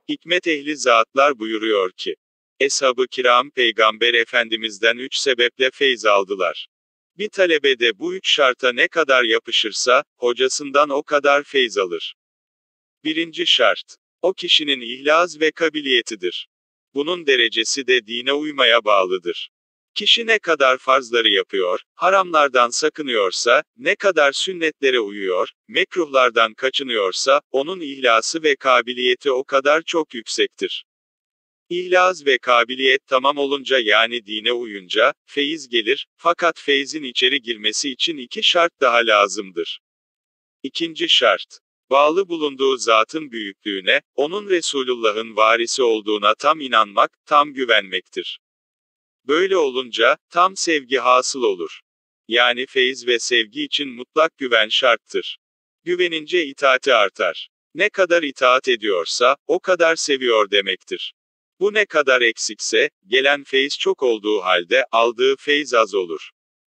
Hikmet ehli zatlar buyuruyor ki, Eshab-ı kiram Peygamber Efendimiz'den 3 sebeple feyz aldılar. Bir talebe de bu 3 şarta ne kadar yapışırsa, hocasından o kadar feyz alır. Birinci şart, o kişinin ihlas ve kabiliyetidir. Bunun derecesi de dine uymaya bağlıdır. Kişi ne kadar farzları yapıyor, haramlardan sakınıyorsa, ne kadar sünnetlere uyuyor, mekruhlardan kaçınıyorsa, onun ihlası ve kabiliyeti o kadar çok yüksektir. İhlas ve kabiliyet tamam olunca yani dine uyunca, feyiz gelir, fakat feyzin içeri girmesi için 2 şart daha lazımdır. İkinci şart, bağlı bulunduğu zatın büyüklüğüne, onun Resulullah'ın varisi olduğuna tam inanmak, tam güvenmektir. Böyle olunca, tam sevgi hasıl olur. Yani feyz ve sevgi için mutlak güven şarttır. Güvenince itaati artar. Ne kadar itaat ediyorsa, o kadar seviyor demektir. Bu ne kadar eksikse, gelen feyz çok olduğu halde, aldığı feyz az olur.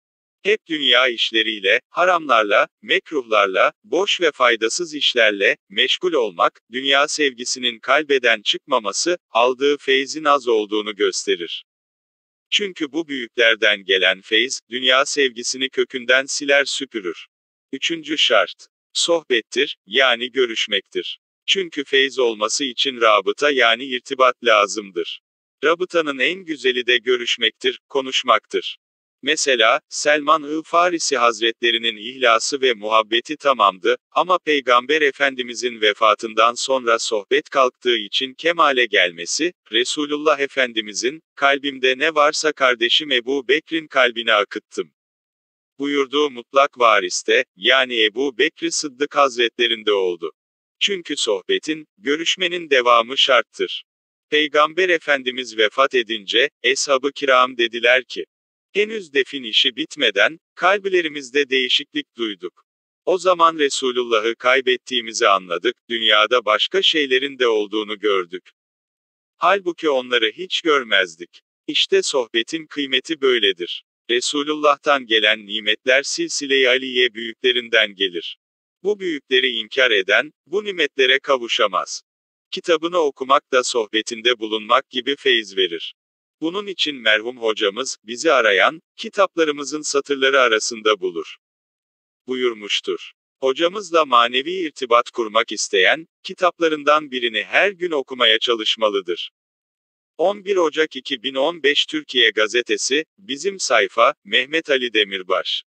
Hep dünya işleriyle, haramlarla, mekruhlarla, boş ve faydasız işlerle, meşgul olmak, dünya sevgisinin kalbeden çıkmaması, aldığı feyzin az olduğunu gösterir. Çünkü bu büyüklerden gelen feyz, dünya sevgisini kökünden siler süpürür. Üçüncü şart, sohbettir, yani görüşmektir. Çünkü feyz olması için rabıta yani irtibat lazımdır. Rabıtanın en güzeli de görüşmektir, konuşmaktır. Mesela, Selman-ı Farisi Hazretlerinin ihlası ve muhabbeti tamamdı, ama Peygamber Efendimizin vefatından sonra sohbet kalktığı için kemale gelmesi, Resulullah Efendimizin, kalbimde ne varsa kardeşim Ebu Bekr'in kalbine akıttım buyurduğu mutlak variste, yani Ebu Bekr Sıddık Hazretlerinde oldu. Çünkü sohbetin, görüşmenin devamı şarttır. Peygamber Efendimiz vefat edince, Eshab-ı kiram dediler ki, henüz defin işi bitmeden, kalplerimizde değişiklik duyduk. O zaman Resulullah'ı kaybettiğimizi anladık, dünyada başka şeylerin de olduğunu gördük. Halbuki onları hiç görmezdik. İşte sohbetin kıymeti böyledir. Resulullah'tan gelen nimetler silsile-i aliye büyüklerinden gelir. Bu büyükleri inkar eden, bu nimetlere kavuşamaz. Kitabını okumak da sohbetinde bulunmak gibi feyz verir. Bunun için merhum hocamız, bizi arayan, kitaplarımızın satırları arasında bulur buyurmuştur. Hocamızla manevi irtibat kurmak isteyen, kitaplarından birini her gün okumaya çalışmalıdır. 11 Ocak 2015 Türkiye Gazetesi, bizim sayfa, Mehmet Ali Demirbaş.